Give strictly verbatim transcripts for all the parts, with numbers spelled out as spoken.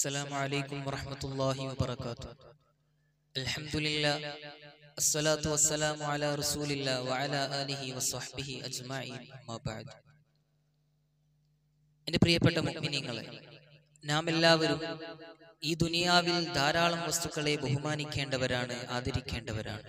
السلام عليكم ورحمة الله وبركاته. الحمد لله الصلاة والسلام على رسول الله وعلى آله وصحبه أجمعين ما بعد. എൻ്റെ പ്രിയപ്പെട്ട മുഅ്മിനീങ്ങളെ, നാം എല്ലാവരും ഈ ദുനിയാവിൽ ധാരാളം വസ്തുക്കളെ ബഹുമാനിക്കേണ്ടവരാണ്, ആദരിക്കേണ്ടവരാണ്.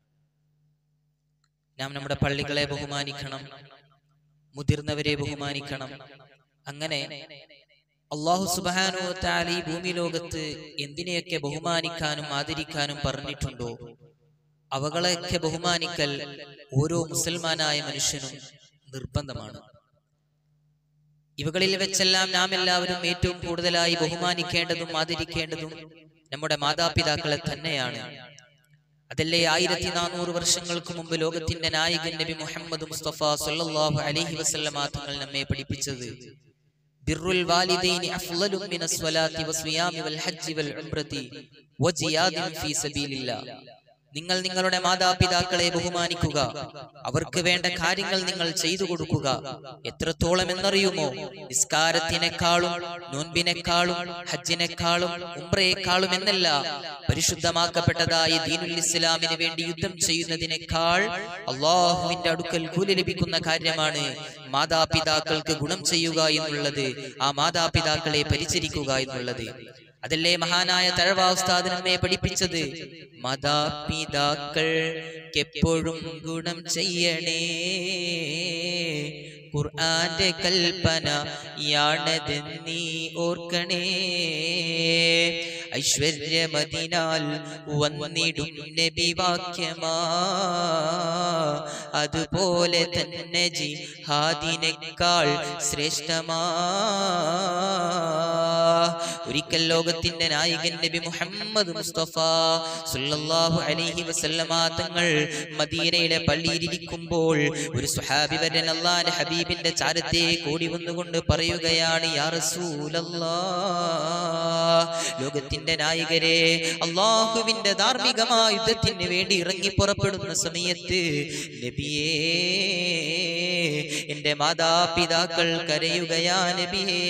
നാം നമ്മുടെ പള്ളികളെ ബഹുമാനിക്കണം, മുതിർന്നവരെ ബഹുമാനിക്കണം. അങ്ങനെ അല്ലാഹു സുബ്ഹാനഹു വ തആല ഈ ഭൂമി ലോകത്ത് എന്തിനെയൊക്കെ ബഹുമാനിക്കാനും ആദരിക്കാനും പറഞ്ഞിട്ടുണ്ടോ അവകളെയൊക്കെ ബഹുമാനിക്കൽ ഓരോ മുസൽമാനായ മനുഷ്യനും നിർബന്ധമാണ്. ഇവകളിൽ വെച്ചെല്ലാം നാം എല്ലാവരും ഏറ്റവും കൂടുതലായി ബഹുമാനിക്കേണ്ടതും ആദരിക്കേണ്ടതും നമ്മുടെ മാതാപിതാക്കളെ തന്നെയാണ്. അതല്ലേ ആയിരത്തി നാനൂറ് വർഷങ്ങൾക്ക് മുമ്പ് ലോകത്തിന്റെ നായകൻ നബി മുഹമ്മദ് മുസ്തഫ സല്ലല്ലാഹു അലൈഹി വസല്ലമ തങ്ങൾ നമ്മെ പഠിപ്പിച്ചത്. ബിർറുൽ വാലിദൈനി അഫ്ളലു മിനസ് സ്വലാത്തി വസ്വിയാമി വൽ ഹജ്ജി വൽ ഉംറതി വജിയാദിൻ ഫീ സബീലില്ലാഹ്. നിങ്ങൾ നിങ്ങളുടെ മാതാപിതാക്കളെ ബഹുമാനിക്കുക, അവർക്ക് വേണ്ട കാര്യങ്ങൾ നിങ്ങൾ ചെയ്തു കൊടുക്കുക. എത്രത്തോളം എന്നറിയുമോ? നിസ്കാരത്തിനേക്കാളും നോൻപിനേക്കാളും ഹജ്ജിനേക്കാളും ഉംറയേക്കാളും എന്നല്ല, പരിശുദ്ധമാക്കപ്പെട്ടതായ ദീനുൽ ഇസ്ലാമിന് വേണ്ടി യുദ്ധം ചെയ്യുന്നതിനേക്കാൾ അല്ലാഹുവിന്റെ അടുക്കൽ കൂലി ലഭിക്കുന്ന കാര്യമാണ് മാതാപിതാക്കൾക്ക് ഗുണം ചെയ്യുക എന്നുള്ളത്, ആ മാതാപിതാക്കളെ പരിചരിക്കുക എന്നുള്ളത്. അതല്ലേ മഹാനായ തഴവ ഉസ്താദ് നമ്മെ പഠിപ്പിച്ചത്. മാതാപിതാക്കൾക്ക് എപ്പോഴും ഗുണം ചെയ്യണേ, ഖുർആന്റെ കൽപ്പന യാണത് നീ ഓർക്കണേ. ഐശ്വര്യമതിനാൽ വന്നിടും നബി വാക്യമാ, അതുപോലെ തന്നെ ജിഹാദിനേക്കാൾ ശ്രേഷ്ഠമാ. ഒരിക്കൽ ലോകത്തിന്റെ നായകൻ നബി മുഹമ്മദ് മുസ്തഫ സല്ലല്ലാഹു അലൈഹി വസല്ലമ തങ്ങൾ മദീനയിലെ പള്ളിയിൽ ഇരിക്കുമ്പോൾ ഒരു സ്വഹാബി വരൻ അല്ലാഹുവിന്റെ ഹബീബിന്റെ ചാരത്തെ കൂടി വന്നുകൊണ്ട് പറയുകയാണ്, യാ റസൂലല്ലാഹ്, ലോകത്തിന്റെ നായകരെ, അല്ലാഹുവിന്റെ ധാർമ്മികമായ യുദ്ധത്തിന് വേണ്ടി ഇറങ്ങി പുറപ്പെടുന്ന സമയത്ത് നബിയേ, എന്റെ മാതാപിതാക്കൾ കരയുകയാ നബിയേ,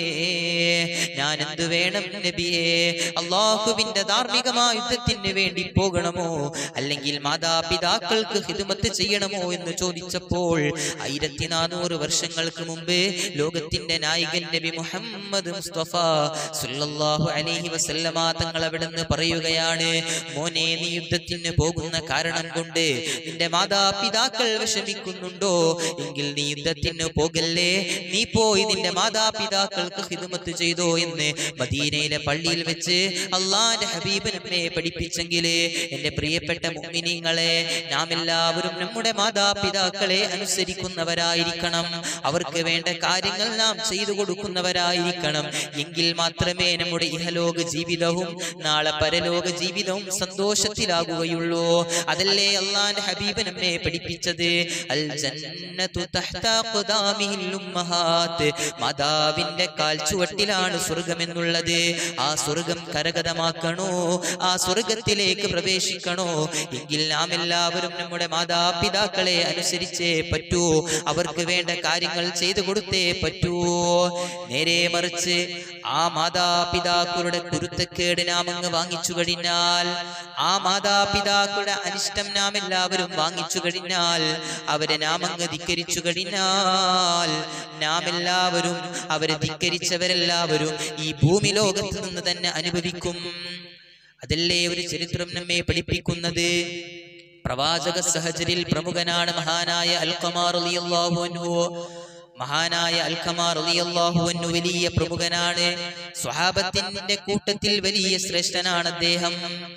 ഞാൻ എന്ത് വേണം നബിയേ? അല്ലാഹുവിന്റെ ധാർമ്മികമായ യുദ്ധത്തിന് വേണ്ടി പോകണമോ അല്ലെങ്കിൽ മാതാപിതാക്കൾക്ക് ഖിദ്മത്ത് ചെയ്യണമോ എന്ന് ചോദിച്ചപ്പോൾ ആയിരത്തി നാനൂറ് വർഷങ്ങൾക്ക് മുമ്പ് ലോകത്തിന്റെ നായകൻ നബി മുഹമ്മദ് മുസ്തഫ സല്ലല്ലാഹു അലൈഹി വസല്ലമ തങ്ങൾ അവിടുന്ന് പറയുകയാണ്, മോനെ, നീ യുദ്ധത്തിന് പോകുന്ന കാരണം കൊണ്ട് നിന്റെ മാതാപിതാക്കൾ വിഷമിക്കുന്നുണ്ടോ എങ്കിൽ നീ യുദ്ധത്തിന് പോകല്ലേ, നീ പോയി നിന്റെ മാതാപിതാക്കൾക്ക് ഖിദ്മത്ത് ചെയ്തോ എന്ന് മദീനയിലെ പള്ളിയിൽ വെച്ച് അല്ലാഹുവിന്റെ ഹബീബ് നമ്മെ പഠിപ്പിച്ചെങ്കിലേ എന്റെ പ്രിയപ്പെട്ട മുഅ്മിനീങ്ങളെ, നാം എല്ലാവരും നമ്മുടെ മാതാപിതാക്കളെ അനുസരിക്കുന്നവരായിരിക്കണം, അവർക്ക് വേണ്ട കാര്യങ്ങൾ നാം ചെയ്തു കൊടുക്കുന്നവരായിരിക്കണം. എങ്കിൽ മാത്രമേ നമ്മുടെ ഇഹലോക ജീവിതവും നാളെ പരലോക ജീവിതവും സന്തോഷത്തിലാകുകയുള്ളൂ. അതല്ലേ അല്ലാഹുവിന്റെ ഹബീബ് നമ്മെ പഠിപ്പിച്ചത്. അൽ ജന്നതു തഹ്ത ഖദാമിഹിൽ ഉമ്മഹാത്ത്, മാതാവിന്റെ കാൽച്ചുവട്ടിലാണ് സ്വർഗമെന്നുള്ളത്. ആ സ്വർഗം കരഗതമാക്കണോ, ആ സ്വർഗത്തിലേക്ക് പ്രവേശിക്കണോ എങ്കിൽ നാം എല്ലാവരും നമ്മുടെ മാതാപിതാക്കളെ അനുസരിച്ചേ പറ്റൂ, അവർക്ക് വേണ്ട കാര്യങ്ങൾ ചെയ്തു കൊടുത്തേ പറ്റൂ. നേരെ മറിച്ച് ആ മാതാപിതാക്കളുടെ കുരുത്തക്കേട് നാം അങ്ങ് വാങ്ങിച്ചു കഴിഞ്ഞാൽ, ആ മാതാപിതാക്കളുടെ അനിഷ്ടം നാം എല്ലാവരും വാങ്ങിച്ചു കഴിഞ്ഞാൽ, അവരെ നാം അങ്ങ് ധിക്കരിച്ചു കഴിഞ്ഞാൽ, നാം എല്ലാവരും അവരെ ധിക്കരിച്ചവരെല്ലാവരും ഈ ഭൂമി ലോകത്ത് നിന്ന് തന്നെ അനുഭവിക്കും. അതല്ലേ ഒരു ചരിത്രം നമ്മെ പഠിപ്പിക്കുന്നത്. പ്രവാചക സഹചരിൽ പ്രമുഖനാണ് മഹാനായ അൽഖമാ റളിയല്ലാഹു അൻഹു. മഹാനായ അൽഖമാ റളിയല്ലാഹു അൻഹു വലിയ പ്രമുഖനാണ്, സ്വഹാബത്തിന്റെ കൂട്ടത്തിൽ വലിയ ശ്രേഷ്ഠനാണ് അദ്ദേഹം.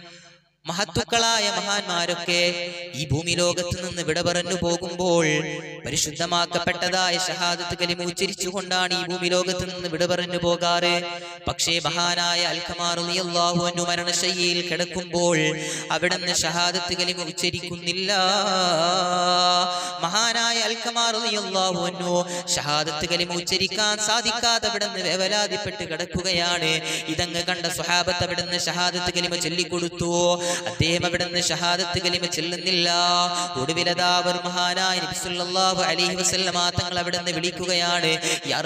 മഹത്തുക്കളായ മഹാന്മാരൊക്കെ ഈ ഭൂമി ലോകത്ത് നിന്ന് വിട പറഞ്ഞു പോകുമ്പോൾ പരിശുദ്ധമാക്കപ്പെട്ടതായ ഷഹാദത്ത് കലിമ ഉച്ചരിച്ചുകൊണ്ടാണ് ഈ ഭൂമി ലോകത്ത് നിന്ന് വിട പറഞ്ഞു പോകാറ്. പക്ഷേ മഹാനായ അൽഖമാ റളിയല്ലാഹു അൻഹു മരണശയ്യയിൽ കിടക്കുമ്പോൾ അവിടുന്ന് ഷഹാദത്ത് കലിമ ഉച്ചരിക്കുന്നില്ല. മഹാനായ അൽഖമാ റളിയല്ലാഹു അൻഹു ഷഹാദത്ത് കലിമ ഉച്ചരിക്കാൻ സാധിക്കാതെ അവിടുന്ന് വേവലാതിപ്പെട്ട് കിടക്കുകയാണ്. ഇതങ്ങ് കണ്ട സ്വഹാബത്ത് അവിടുന്ന് ഷഹാദത്ത് കലിമ ചൊല്ലിക്കൊടുത്തു. അദ്ദേഹം അവിടുന്ന് ഷഹാദത്ത് കലിമ ചൊല്ലുന്നില്ല. ഒടുവിലതാ അവർ മഹാനായ നബി സല്ലല്ലാഹു അലൈഹി വസല്ലമ തങ്ങൾ അവിടുന്ന് വിളിക്കുകയാണ്, യാ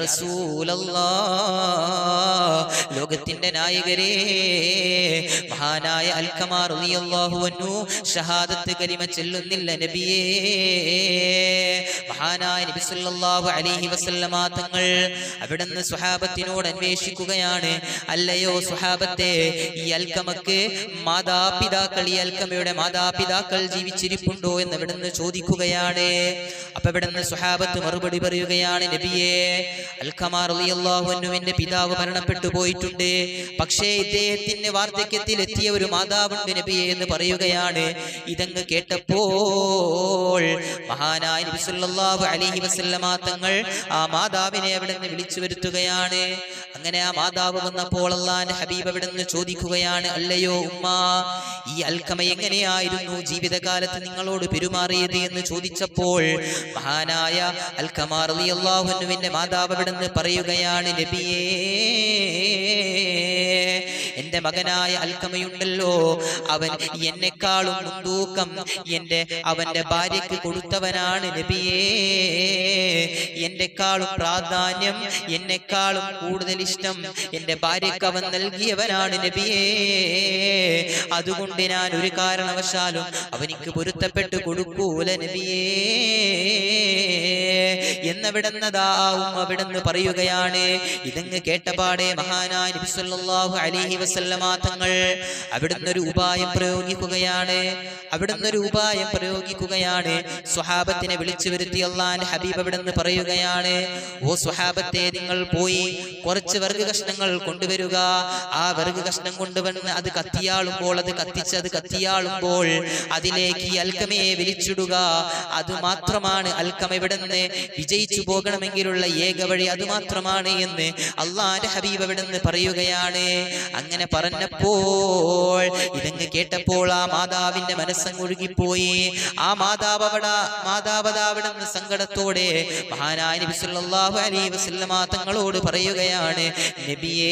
റസൂലല്ലാഹ്, ലോകത്തിന്റെ നായകരേ, മഹാനായ അൽഖമാ റളിയല്ലാഹു അൻഹു ഷഹാദത്ത് കലിമ ചൊല്ലുന്നില്ല നബിയേ. മഹാനായ നബി സല്ലല്ലാഹു അലൈഹി വസല്ലമ തങ്ങൾ അവിടുന്ന് സ്വഹാബത്തിനോട് അന്വേഷിക്കുകയാണ്, അല്ലയോ സ്വഹാബത്തെ, ഈ അൽഖമക്ക് മാതാപിതാക്കൾ, ഈ അൽഖമയുടെ മാതാപിതാക്കൾ ജീവിച്ചിരിപ്പുണ്ടോ എന്ന് അവിടുന്ന് ചോദിക്കുകയാണ്. അപ്പൊ അവിടുന്ന് സ്വഹാബത്ത് മറുപടി പറയുകയാണ്, നബിയേ, അൽഖമാ റളിയല്ലാഹു അൻഹുവിന്റെ പിതാവ് മരണപ്പെട്ടു പോയിട്ടുണ്ട്, പക്ഷേ ഇദ്ദേഹത്തിന് വാർദ്ധക്യത്തിൽ എത്തിയ ഒരു മാതാവുണ്ട് നബിയേ എന്ന് പറയുകയാണ്. ഇതങ്ങ് കേട്ടപ്പോൾ മഹാനായ നബി സല്ലല്ലാഹു അലൈഹി വസല്ലമ തങ്ങൾ ആ മാതാവിനെ അവിടുന്ന് വിളിച്ചു വരുത്തുകയാണ്. അങ്ങനെ ആ മാതാവ് വന്നപ്പോൾ അല്ലാഹുവിന്റെ ഹബീബ് അവിടുന്ന് ചോദിക്കുകയാണ്, അല്ലയോ ഉമ്മ, ഈ അൽഖമ എങ്ങനെയായിരുന്നു ജീവിതകാലത്ത് നിങ്ങളോട് പെരുമാറിയത് എന്ന് ചോദിച്ചപ്പോൾ മഹാനായ അൽഖമാ റളിയല്ലാഹു അൻഹുവിന്റെ മാതാവ് അവിടുന്ന് പറയുകയാണ്, നബിയേ, എന്റെ മകനായ അൽഖമയുണ്ടല്ലോ, അവൻ എന്നെക്കാളും മുൻതൂക്കം എന്റെ അവന്റെ ഭാര്യയ്ക്ക് കൊടുത്തവനാണ് നബിയേ. എന്നെക്കാളും പ്രാധാന്യം, എന്നെക്കാളും കൂടുതൽ ഇഷ്ടം എന്റെ ഭാര്യയ്ക്ക് അവൻ നൽകിയവനാണ് നബിയേ. അതുകൊണ്ട് ഞാൻ ഒരു കാരണവശാലും അവനിക്ക് പൊരുത്തപ്പെട്ട് കൊടുക്കൂല നബിയേ എന്നവിടുന്നതാവും അവിടുന്ന് പറയുകയാണ്. ഇതങ്ങ് കേട്ടപാടെ മഹാനായ നബി സല്ലല്ലാഹു അലൈഹി വസല്ലമ തങ്ങൾ അവിടുന്ന് ഒരു ഉപായം പ്രയോഗിക്കുകയാണ്. അവിടുന്ന് ഒരു ഉപായം പ്രയോഗിക്കുകയാണ് സ്വഹാബത്തിനെ വിളിച്ചു വരുത്തി അല്ലാഹുവിന്റെ ഹബീബ് അവിടുന്ന് പറയുകയാണ്, ഓ സ്വഹാബത്തെ, നിങ്ങൾ പോയി കുറച്ച് വർഗ്ഗ കഷ്ണങ്ങൾ കൊണ്ടുവരിക. ആ വർഗ്ഗ കഷ്ണം കൊണ്ടുവന്ന് അത് കത്തിയാളുമ്പോൾ അത് കത്തിച്ച് അത് കത്തിയാളുമ്പോൾ അതിലേക്ക് ഈ അൽഖമയെ വലിച്ചിടുക. അത് മാത്രമാണ് അൽഖമ ഇവിടുന്ന് വിജയിച്ചു പോകണമെങ്കിലുള്ള ഏക വഴി, അത് മാത്രമാണ് എന്ന് അല്ലാഹുവിന്റെ ഹബീബ് അവിടുന്ന് പറയുകയാണ്. അങ്ങനെ പറഞ്ഞപ്പോൾ ഇതങ്ങ് കേട്ടപ്പോൾ ആ മാതാവിന്റെ മനസ്സങ്ങ് ഒഴുകിപ്പോയി. ആ മാതാവ് അവിടെ മാതാവ് അവിടുന്ന് സങ്കടത്തോടെ മഹാനായ നബി സല്ലല്ലാഹു അലൈഹി വസല്ലമ തങ്ങളോട് പറയുകയാണ്, നബിയേ,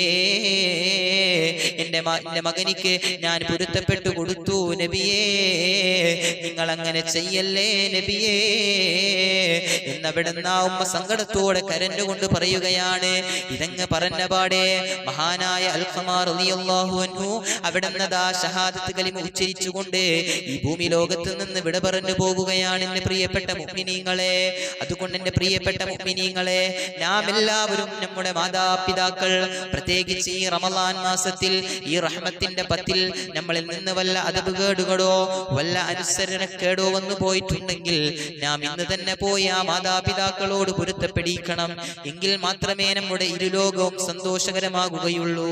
എന്റെ എന്റെ മകനിക്ക് ഞാൻ പൊരുത്തപ്പെട്ടു കൊടുത്തു നബിയേ, നിങ്ങൾ അങ്ങനെ ചെയ്യല്ലേ നബിയേ എന്നവിടുന്ന് ആ ഉമ്മ സങ്കടത്തോടെ കരഞ്ഞുകൊണ്ട് പറയുകയാണ്. ഇതങ്ങ് പറഞ്ഞ പാടെ മഹാനായ അൽഖമാ റളിയല്ലാഹു അൻഹു അവിടുന്ന് ദാ ഷഹാദത്ത് കലിമ ഉച്ചരിച്ചുകൊണ്ട് ഈ ഭൂമി ലോകത്ത് നിന്ന് വിട പറഞ്ഞു പോകുകയാണ്. എന്റെ പ്രിയപ്പെട്ട മുഅ്മിനീങ്ങളെ, അതുകൊണ്ട് എന്റെ പ്രിയപ്പെട്ട മുഅ്മിനീങ്ങളെ, നാം എല്ലാവരും നമ്മുടെ മാതാപിതാക്കൾ, പ്രത്യേകിച്ച് ഈ റമളാൻ മാസത്തിൽ ഈ റഹ്മത്തിന്റെ പത്തിൽ നമ്മളിൽ നിന്ന് വല്ല അദബുകേടുകളോ വല്ല അനുസരണക്കേടോ വന്നു പോയിട്ടുണ്ടെങ്കിൽ നാം ഇന്ന് തന്നെ പോയി ആ മാതാപിതാക്കളോട് പൊരുത്തപ്പെടിക്കണം. എങ്കിൽ മാത്രമേ നമ്മുടെ ഇരുലോകവും സന്തോഷകരമാകുകയുള്ളൂ.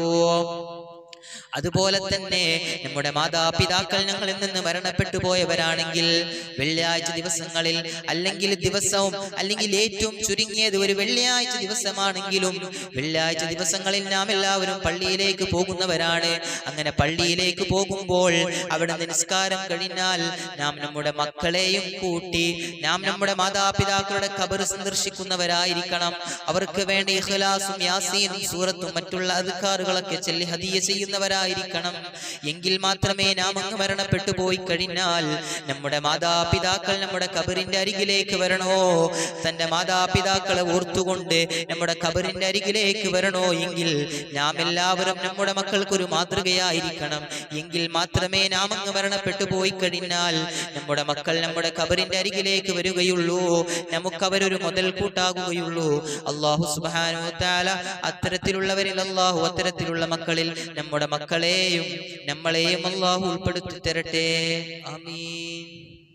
അതുപോലെ തന്നെ നമ്മുടെ മാതാപിതാക്കൾ ഞങ്ങളിൽ നിന്ന് മരണപ്പെട്ടു പോയവരാണെങ്കിൽ വെള്ളിയാഴ്ച ദിവസങ്ങളിൽ അല്ലെങ്കിൽ ദിവസവും അല്ലെങ്കിൽ ഏറ്റവും ചുരുങ്ങിയത് ഒരു വെള്ളിയാഴ്ച ദിവസമാണെങ്കിലും വെള്ളിയാഴ്ച ദിവസങ്ങളിൽ നാം എല്ലാവരും പള്ളിയിലേക്ക് പോകുന്നവരാണ്. അങ്ങനെ പള്ളിയിലേക്ക് പോകുമ്പോൾ അവിടെ നിസ്കാരം കഴിഞ്ഞാൽ നാം നമ്മുടെ മക്കളെയും കൂട്ടി നാം നമ്മുടെ മാതാപിതാക്കളുടെ ഖബർ സന്ദർശിക്കുന്നവരായിരിക്കണം. അവർക്ക് വേണ്ടി ഇഖ്ലാസും യാസീനും സൂറത്തും മറ്റുള്ള അദ്കാറുകളൊക്കെ ചൊല്ലി ഹദിയ ചെയ്യുന്നവരായിരിക്കണം. എങ്കിൽ മാത്രമേ നാം അങ്ങ് മരണപ്പെട്ടു പോയി കഴിഞ്ഞാൽ നമ്മുടെ മാതാപിതാക്കൾ നമ്മുടെ ഖബറിന്റെ അരികിലേക്ക് വരണോ, തന്റെ മാതാപിതാക്കളെ ഓർത്തുകൊണ്ട് നമ്മുടെ ഖബറിന്റെ അരികിലേക്ക് വരണോ എങ്കിൽ നാം എല്ലാവരും നമ്മുടെ മക്കൾക്കൊരു മാതൃകയായിരിക്കണം. എങ്കിൽ മാത്രമേ നാം അങ്ങ് മരണപ്പെട്ടു പോയി കഴിഞ്ഞാൽ നമ്മുടെ മക്കൾ നമ്മുടെ ഖബറിന്റെ അരികിലേക്ക് വരികയുള്ളൂ, നമുക്ക് അവരൊരു മുതൽക്കൂട്ടാകുകയുള്ളൂ. അല്ലാഹു സുബ്ഹാനഹു വ തആല അത്തരത്തിലുള്ളവരിൽ അല്ലാഹു അത്തരത്തിലുള്ള മക്കളിൽ നമ്മുടെ മക്കളെയും നമ്മളെയും അല്ലാഹു ഉൾപ്പെടുത്തി തരട്ടെ. ആമീൻ.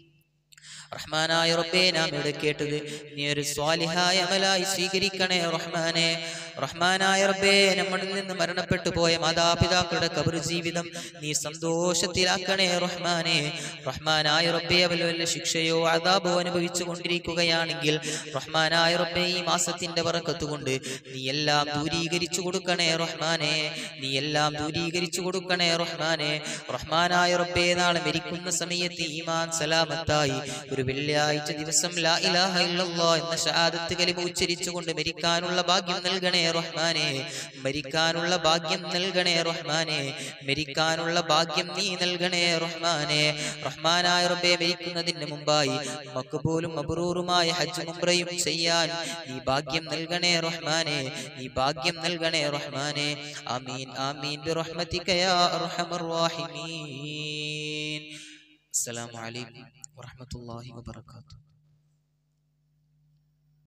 റഹ്മാനായ റബ്ബേ, നാം ഇവിടെ കേട്ടത് നീ ഒരു സ്വാലിഹായ അമലായി സ്വീകരിക്കണേ റഹ്മാനെ. റഹ്മാനായ റബ്ബേ, നമ്മളിൽ നിന്ന് മരണപ്പെട്ടു പോയ മാതാപിതാക്കളുടെ ഖബർ ജീവിതം നീ സന്തോഷത്തിലാക്കണേ റഹ്മാനെ. റഹ്മാനായ റബ്ബേ, അവൽ വല്ല ശിക്ഷയോ അദാബോ അനുഭവിച്ചു കൊണ്ടിരിക്കുകയാണെങ്കിൽ റഹ്മാനായ റബ്ബേ, ഈ മാസത്തിന്റെ ബറക്കത്ത് കൊണ്ട് നീ എല്ലാം ദൂരീകരിച്ചു കൊടുക്കണേ റഹ്മാനെ. നീ എല്ലാം ദൂരീകരിച്ചു കൊടുക്കണേ റഹ്മാനെ. റഹ്മാനായ റബ്ബേ, നാളെ മരിക്കുന്ന സമയത്ത് ഈമാൻ സലാമത്തായി ഒരു ഒരു വെള്ളിയാഴ്ച ദിവസം ലാ ഇലാഹ ഇല്ലല്ലാഹ് എന്ന ഷഹാദത്ത് കലിമ ഉച്ചരിച്ചുകൊണ്ട് മരിക്കാനുള്ള ഭാഗ്യം നൽകണേ റഹ്മാനെ. മരിക്കാനുള്ള ഭാഗ്യം നൽകണേ റഹ്മാനെ. മരിക്കാനുള്ള ഭാഗ്യം നീ നൽകണേ റഹ്മാനെ. റഹ്മാനായ റബ്ബേ, മരിക്കുന്നതിന് മുമ്പായി മഖ്ബൂലും മബ്റൂറുമായ ഹജ്ജ് ഉംറയും ചെയ്യാൻ നീ ഭാഗ്യം നൽകണേ റഹ്മാനെ. നീ ഭാഗ്യം നൽകണേ റഹ്മാനെ. ആമീൻ ആമീൻ ബിറഹ്മതിക യാ അർഹമർ റഹീമീൻ. അസ്സലാമു അലൈക്കും വറഹ്മത്തുള്ളാഹി വബറകാതുഹു.